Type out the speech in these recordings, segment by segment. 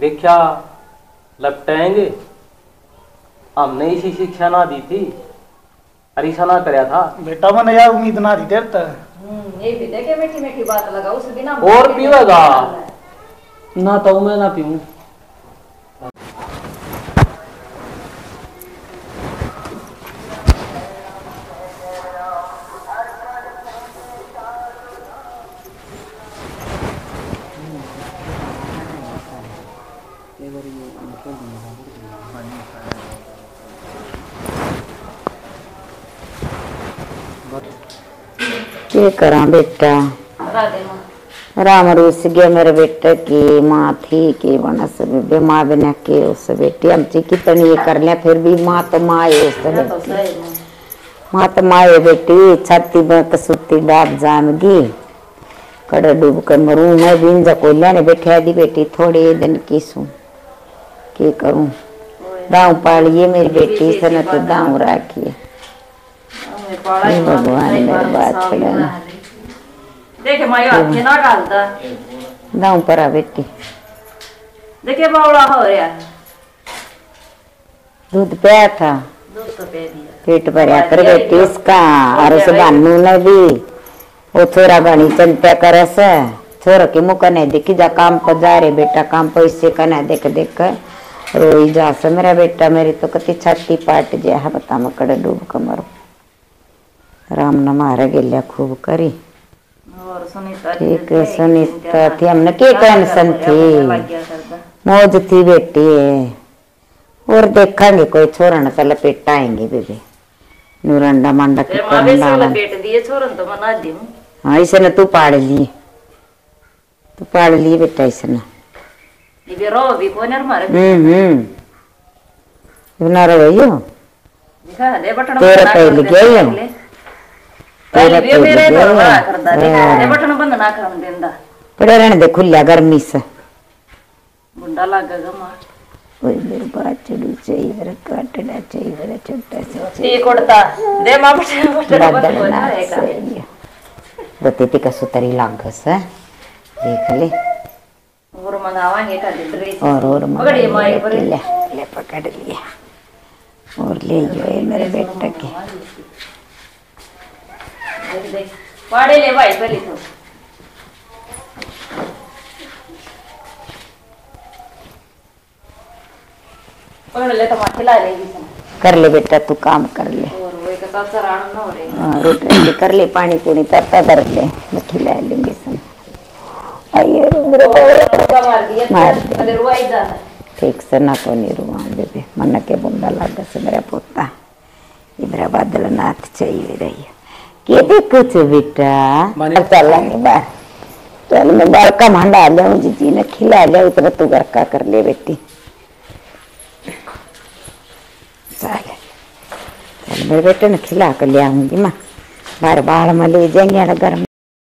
देखा लपटेंगे, हमने इसी शिक्षा ना दी थी, अरीसा ना कराया था बेटा। मैंने यार उम्मीद ना दी देर तक। ये भी देखे मीठी मीठी बात लगा उस बिना और पीवेगा ना तो मैं ना पीऊं। क्या करा बेटा, राम रूस गया मेरे बेटे की माँ थी कि बनस माँ बिना के उस बेटी हम कितनी ये कर लिया फिर भी माँ तो माँ है उस माँ तो माँ है बेटी। छाती में कसूती डाब जामगी कड़े डूब कर मरू मैं बिन जकोलिया ने बैठा दी बेटी थोड़े दिन की सू के करूं दाऊ पालिए मेरी बेटी से न तो दाऊ राखिए भगवान मेरी बात छोड़ा देखे मायो हाथ के ना डालता दाऊ परा बेटी देखे बावड़ा हो रहा है दूध पिया था दूध तो पे दिया पेट भरिया कर बेटी इसका और उस बानू ने भी वो छोरा गणी चिंता करे से छोरा की मुँह नहीं देखी जा काम पर जा रहे बेटा काम पर इससे कने देख देख कर रोई जा से मेरा बेटा मेरी तो कति छाती पाट जाए है बता मैं कड़े डूब कर मरो राम न मारे गिल्या खूब करी और सुनीता ठीक सुनीता थी हमने के टेंशन थी मौज थी बेटी और देखेंगे कोई छोरा न तो लपेट आएंगे बेबी नूरंडा मंडा के लपेट दिए छोरन तो मना दी हाँ इसे न तू पाड़ लिए तू पाड़ लिए बेटा इसे न ये रो भी कोनर मारे ना रो यो दिखा दे बटन तेरे पहले गया यो तेरे मेरे तो बड़ा करदा दे बटन बंद ना कर देंदा पड़े रहने दे खुल्या गर्मी से गुंडा लागेगा मां ओए मेरे बाचड़ू चाहिए मेरे काटड़ा चाहिए मेरे छोटा सा ये कोड़ता दे मां बटन बतेती का सुतरी लागस है देख ले और मंगावांगे का ड्रेस और पकड़िए माई पर ले पकड़ लिया और ले यो मेरे बेटे के देख पाड़े ले भाई पहले तो पकड़ ले तो मां खिला लेगी कर ले बेटा तू काम कर ले और वो एक साथ सराण न हो रे हां रोटी कर ले पानी पूरी तरता कर ले मैं खिला लेंगे सब आइए मार दे रुआई जा ठीक से ना तो नहीं रुआ बेबे मन के बुंदा लागा से मेरा पोता ये मेरा बादल नाथ चाहिए रही के देखो छे बेटा चल बाहर चल मैं बाहर का मंडा ले जी ने खिला ले उतर तू घर का कर ले बेटी चल मेरे बेटे ने खिला कर ले आऊंगी माँ बाहर बाहर में ले जाएंगे घर में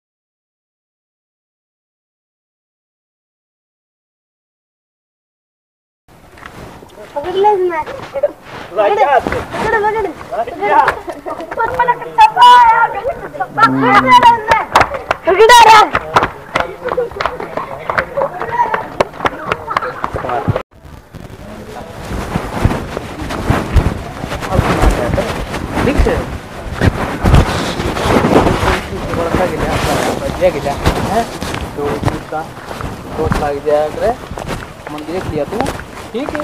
देख लिया तू ठीक है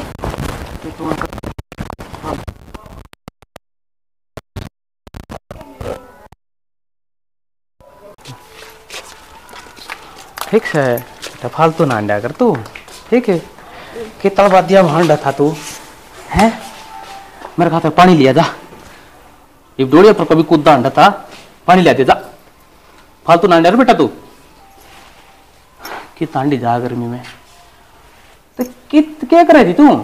ठीक है तो फालतू ना अंडा कर तू ठीक है कितना बात दिया भांडा था तू हैं मेरे खाते पानी लिया जा ये डोड़िया पर कभी कूदा अंडा था पानी लिया दे जा फालतू ना अंडा बेटा तू कितना अंडी जा गर्मी में तो क्या कर रही थी तू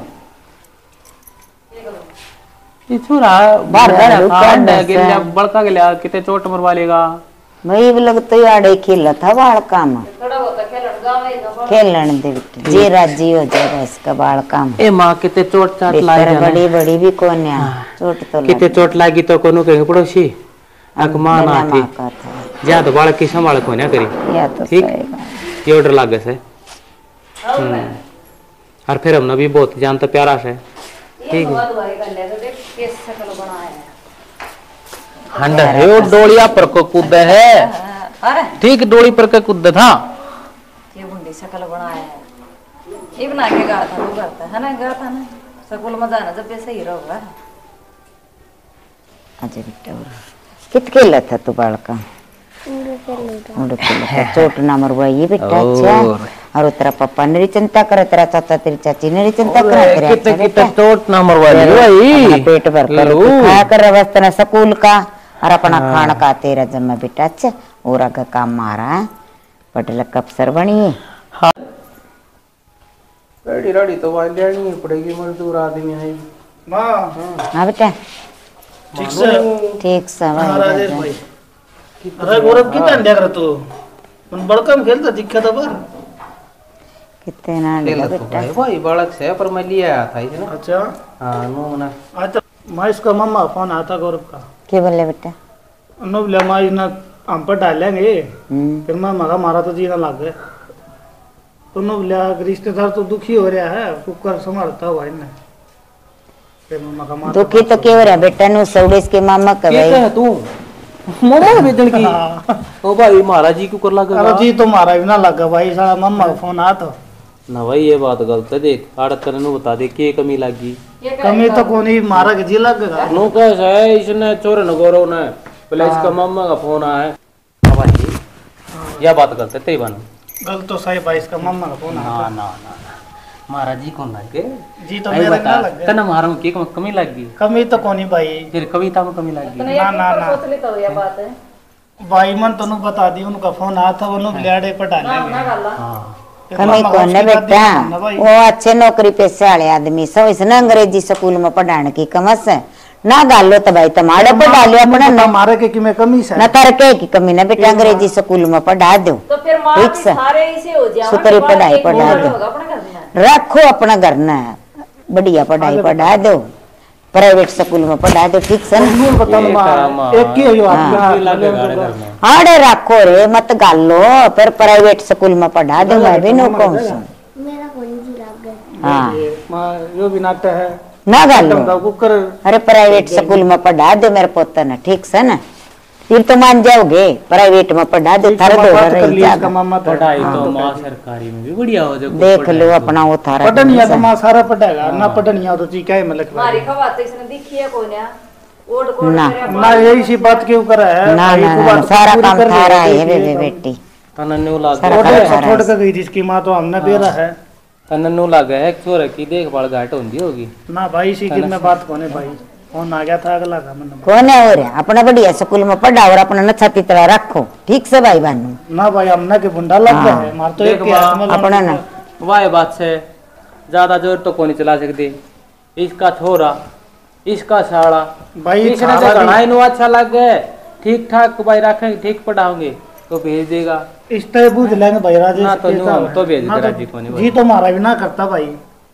ये छोरा बाहर बड़का गया कितने चोट मरवा लेगा वही लग तो आड़े खेला था बाल काम खेलन दे जी राजी हो जाएगा इसका बाल काम ए माँ कितने चोट चाट लागी बड़ी बड़ी भी कौन है चोट तो कितने चोट लागी तो कोनो कहीं पड़ोसी आक मां ना थी ज्यादा बाल की संभाल को ना करी या तो ठीक ये ऑर्डर लागे से और फिर हमने भी बहुत जानता प्यारा से ये हुआ दुआरे कर ले तो देख किस शकल बनाया है। हंड है वो डोलिया पर को कूद है अरे ठीक डोली पर के कूद था ये बुंडी शकल बनाया है। ये बना के गा था वो करता है ना गा था ना सकूल में जाना जब ऐसे ही रहोगा। अच्छा बेटा कित खेला था तू बालका उड़ खेला था चोट ना मरवा ये बेटा अच्छा और तेरा पापा ने चिंता करे तेरा चाचा तेरी चाची ने चिंता करे तेरा कितने कितने चोट ना मरवा दी भाई पेट भर कर खाया कर व्यवस्था ना स्कूल का और अपना खान का तेरा जमा बेटा अच्छा और आगे काम मारा है पटेल का अफसर बनिए रेडी रेडी तो वाली लेनी पड़ेगी मजदूर आदमी है माँ हाँ बेटा ठीक से ठीक से हाँ राजेश भाई अरे गौरव कितना अंडा कर तू उन बड़का में खेलता दिखा था पर कितने ना खेला तो बेटा भाई बालक से पर मैं लिया आया था इसने अच्छा हाँ नो ना आज तो मैं इसका मम्मा फोन आता गौरव का क्या बोले बेटा नो बोले माँ ना हम पर डालेंगे हम्म फिर मैं मगा मारा तो जीना लग गए तो नो बोले रिश्तेदार तो दुखी हो रहा है कुकर संभालता हुआ इन्हें फिर मैं मगा मारा दुखी तो क्यों रहा बेटा नु सौड़ेस के मामा का क्या भाई है तू मामा बेचन की ओ भाई महाराज जी को कर लगा अरे जी तुम्हारा भी ना लगा भाई सारा मम्मा का फोन आ तो ना भाई ये बात गलत है देख आड़त करने नु बता दे के कमी लगी कमी तो को नहीं मारा के जी लगेगा नो कैसे है इसने चोर न गौरव ने पहले इसका मामा का फोन आया हाँ भाई यह बात करते तेरी बन गलत तो सही भाई इसका मम्मा का फोन ना आता ना ना महाराज जी कौन लगे जी तो भाई मेरा बता ना लग गया तना मारो की कमी लगी कमी तो को नहीं भाई फिर कविता में कमी लगी इतना ना, ना, ना। सोच ली तो ये बात है भाई मन तो बता दी उनका फोन आया था वो लोग लियाड़े पर ना डालेंगे ना गल्ला हाँ कमी को न बेटा वो अच्छे नौकरी पेशे वाले आदमी सब इसने अंग्रेजी स्कूल में पढ़ाने की कमस है ना गालो तो भाई तुम्हारे पर डालो अपना न मारे के कि मैं कमी से न करके की कमी न बेटा अंग्रेजी स्कूल में पढ़ा दो तो फिर माँ ठीक भी से सारे इसे हो जाओ सुतरी पढ़ाई पढ़ा दो होगा अपने घर में रखो अपना घर न बढ़िया पढ़ाई पढ़ा दो प्राइवेट स्कूल में पढ़ा दो ठीक से ना बता ये करामा। एक ही है जो हाँ। आपका लगेगा रे घर में अरे रखो रे मत गालो फिर प्राइवेट स्कूल में पढ़ा दो मैं भी नो कहूँ हाँ यो भी नाट्य है ना गालो एकदम कुकर अरे प्राइवेट स्कूल में पढ़ा दो मेरे पोता ने ठीक से ना फिर तो मान जाओगे प्राइवेट में पढ़ा दो थारे दो बात कर रही लिया इसका जाएगा मामा तो पढ़ाई तो माँ सरकारी में भी बढ़िया हो जाए देख लो अपना वो थारा पढ़निया तो माँ सारा पढ़ेगा ना पढ़निया तो जी क्या है मतलब हमारी खबर तो इसने दिखी है कोई ना ओड कोड ना। मेरे ना यही सी बात क्यों कर रहा है ना भाई ना को ना बात सारा पूरी काम कर थारा रही है है, बे बेटी तनन्नू लागे सारा वो काम तो थारा छोड़ है। कर गई जिसकी माँ तो हमने बेरा है तनन्नू लागे है चोर की देखभाल घाट होंगी होगी ना भाई इसी की में बात कोने भाई फोन आ गया था अगला का मन कौन है और अपना बढ़िया स्कूल में पढ़ा और अपना न छाती तरह रखो ठीक से भाई बहनों ना भाई हमने के बुंडा लग गया है मार तो एक देख के हाथ में अपना ना वाह बात से ज्यादा जोर तो कौन चला सकती इसका छोरा इसका साड़ा भाई इसने तो सारा घना इनो अच्छा लग गए ठीक ठाक भाई रखेंगे ठीक पढ़ाओगे तो भेज देगा इस तरह बूझ लेंगे भाई राजेश ना तो के नो, साहब तो भेज ना दे तो राजी को नहीं जी तो मारा भी ना करता भाई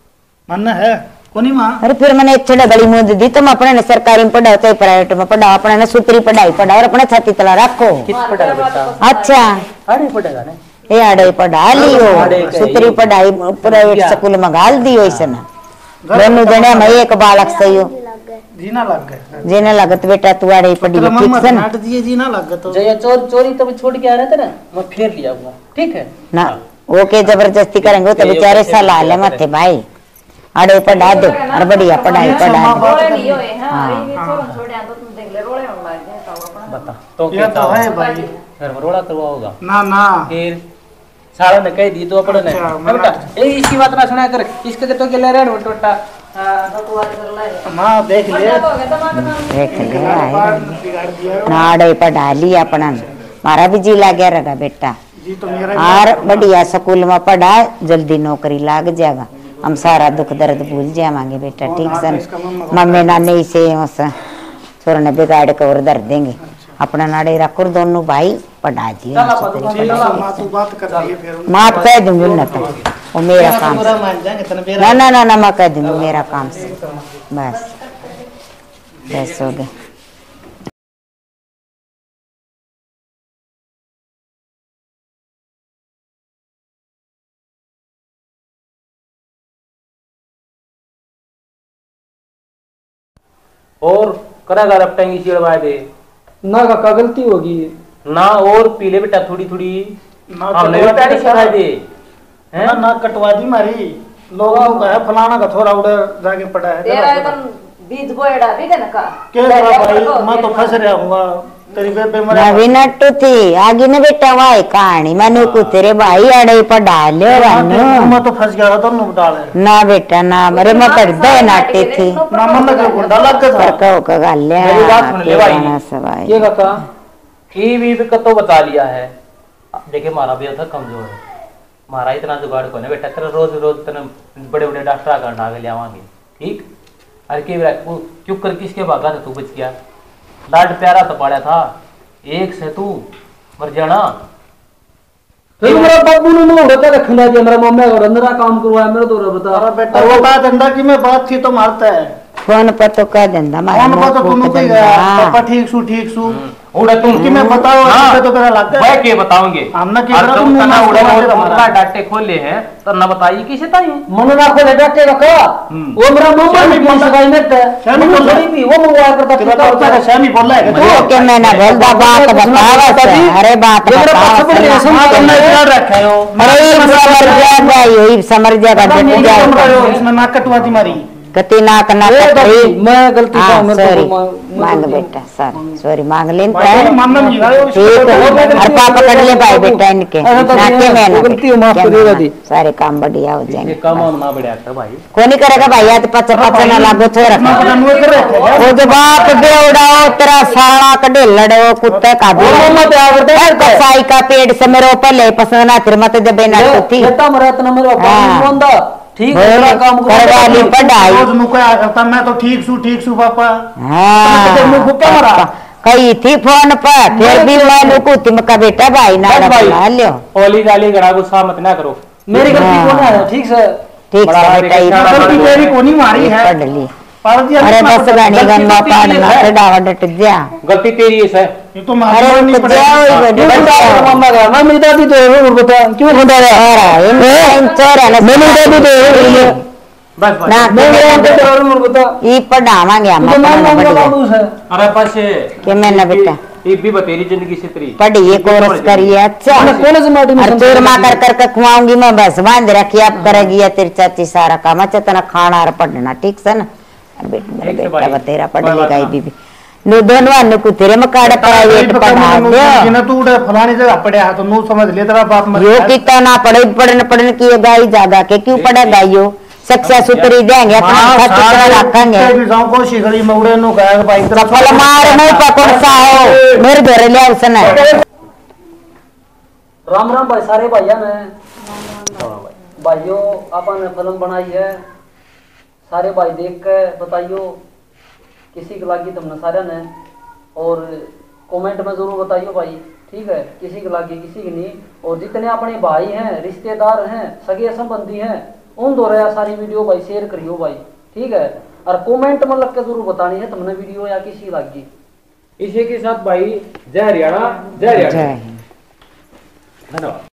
मन है कोनी माँ अरे फिर मैंने इतने बड़ी मुद दी तुम अपने ने सरकारी में पढ़ाओ तो प्राइवेट में पढ़ाओ अपने ने सूत्री पढ़ाई पढ़ाओ और अपना छाती तला रखो किस पढ़ा बेटा अच्छा अरे पढ़ेगा ना ये आड़े पढ़ा लियो सूत्री पढ़ाई प्राइवेट स्कूल में घाल दियो इसने दोनों जने मैं एक बालक सही हो जीना लग गए जेने लागत बेटा तू आड़े पढ़ी तेरा ठीक मम्मा से ना नाट दिए जीना लग गए तो जया चोरी तो छोड़ के आ रहे थे ना मैं फिर लिया हुआ ठीक है ना ओके जबरदस्ती करेंगे तो बेचारे सलाह ले मत भाई आड़े पढ़ा दो और बढ़िया पढ़ाई पढ़ा दो रोले नहीं होए हां ये छोड़ छोड़ तो तुम देख ले रोले होने लग गए तो अपना बता तो ये तो है भाई घर में रोड़ा करवाओगा ना ना फिर सारा ने कह दी तो अपन ने अच्छा, बेटा ए इसकी बात ना सुना कर इसके तो के ले रहे हो टोटा तो तू आज कर ले माँ देख ले तो गए दिमाग में देख ले आए बिगाड़ दिया ना आड़े पढ़ा लिया अपना मारा भी जी ला गया रगा बेटा जी तो मेरा और बढ़िया स्कूल में पढ़ा जल्दी नौकरी लाग जाएगा हम सारा दुख दर्द भूल जाएंगे बेटा ठीक से न? मम्मी नानी से उस छोर ने बिगाड़ के और दर देंगे अपना नाड़े रखो दोनों भाई पढ़ा दिए माँ तू बात कर रही है फिर माँ कह दूंगी न तो वो मेरा काम बुरा मान जाएंगे तने मेरा ना ना ना ना मैं कह दूंगी मेरा काम से बस हो गया और करेगा रपटेंगी चिड़वा दे ना काका गलती होगी ना, और पीले बेटा थोड़ी थोड़ी ना हमने भी पैर सिखा दे हैं ना, ना कटवा दी मारी लोगों का है फलाना का थोड़ा उड़े जाके पड़ा है तेरा एकदम बीज बोएड़ा भी ना का के भाई मैं तो फंस रहा हूँ तेरी बेबे मरे नवी नट्टू थी आगे ने बेटा वाई कहानी मैंने कुतरे भाई अड़े पर डाले वानु मैं तो फंस गया था दोनों डाले ना बेटा ना मरे मैं कर दे नाटे थी ना मन लगे गुंडा लग गया पर कहो का गाले मेरी बात सुन ले भाई। सवाई ये काका ई भी तो बता लिया है। देखिए मारा भी था कमजोर है, मारा इतना जुगाड़ को नहीं बेटा, तेरा रोज रोज तेरे बड़े बड़े डॉक्टर का ढाके ले आवांगे ठीक। अरे क्यों कर किसके भागा था तू बच गया, लाड प्यारा तो पड़ा था एक से तू मर जाना। तो मेरा बाबू ने मुंह होता रखना कि मेरा मम्मी का रंदरा काम करवाया मेरा तो बता। अरे बेटा वो बात अंदर की में बात थी तो मारता है फोन पर तो कह देंदा फोन पर तो तुम कोई गया पापा ठीक सू उड़ा तुम कि मैं बताओ तो मेरा लगता है मैं के बताऊंगे हमने की और तुम तना उड़ा और हमारा डाटे खोले हैं तो ना बताइए किसे ताई मन ना खोले डाटे रखा वो मेरा मम्मा ने फोन सगाई में शामी बोल रही थी वो मंगवाया करता था शामी बोल रहा है वो के मैं ना बोलदा बात बतावा अरे बात बतावा रखा हो अरे समर जाएगा यही समर जाएगा डट जाएगा इसमें नाक कटवा दी मारी कति नाक ना कटरी मैं गलती हाँ, का मेरे सॉरी मांग बेटा सॉरी मांग लेन मामला नहीं है ठीक है और पापा कर ले भाई बेटा इनके नाके में ना गलती माफ करेगा दी सारे काम बढ़िया हो जाएंगे काम ना बढ़िया था भाई कोनी करेगा भाई याद पचा पचा ना लागो थोड़ा वो जो बाप बेउड़ाओ तेरा साला कड़े लड़ो कुत्ते का भी कसाई का पेड़ से मेरे ऊपर ले पसंद ना तेरे मत जब ना थी ठीक है काम करवा ली पढ़ाई रोज मुझे करता मैं तो ठीक सू पापा हाँ कही थी फोन पर फिर भी मैं नुकू तिमका बेटा भाई ना लगा लियो ओली गाली गड़ा गुस्सा मत ना करो, मेरी गलती कौन है ठीक से ठीक है बेटा ये गलती मेरी कोनी मारी है पढ़ ली पढ़ दिया अरे बस गानी गन्ना पाड़ना डावा डट जा गलती तेरी है सर। ये तो अरे नहीं तो जाओ बेटा मम्मा का मैं मेरी दादी तो है बता क्यों खुदा है इन चोरा ना मेरी दादी तो है बस ना मैं बता ई पढ़ावांगे हम तो मैं अपना बाबू है अरे पास के मैं ना बेटा ये भी बतेरी जिंदगी से तेरी पढ़िए कोर्स करिए अच्छा कौन से माटी में और चोर माँ कर कर खुआऊंगी मैं बस बांध रखी अब करेगी या तेरी चाची सारा काम अच्छा तना खाना और पढ़ना ठीक से ना अरे बेटा मेरा बेटा बतेरा पढ़ लेगा ये भी नो दोनों अन्य को तेरे में काढ़ प्राइवेट पढ़ा दो ना तू उड़े फलानी जगह पढ़े तो नू समझ ले तेरा बाप मर यो कितना ना पढ़ने की गाई ज्यादा के क्यों पढ़ेगा यो सक्सेस उतरी देंगे अपना खर्च कर रखेंगे भी जाऊं कोशिश करी मैं उड़े नो गया भाई तेरा चप्पल मार नहीं पकड़ सा हो मेरे घर ले उसने राम राम भाई सारे भाइया ने भाइयों अपन ने फिल्म बनाई है, सारे भाई देख के बताइयो किसी को लागी तुमने सारे ने, और कमेंट में जरूर बताइयो भाई ठीक है, किसी को लागी किसी की नहीं। और जितने अपने भाई हैं रिश्तेदार हैं सगे संबंधी हैं उन दोनों सारी वीडियो भाई शेयर करियो भाई ठीक है, और कमेंट में लग के जरूर बतानी है तुमने वीडियो या किसी लागी। इसी के साथ भाई जय हरियाणा जय हरियाणा जय धन्यवाद।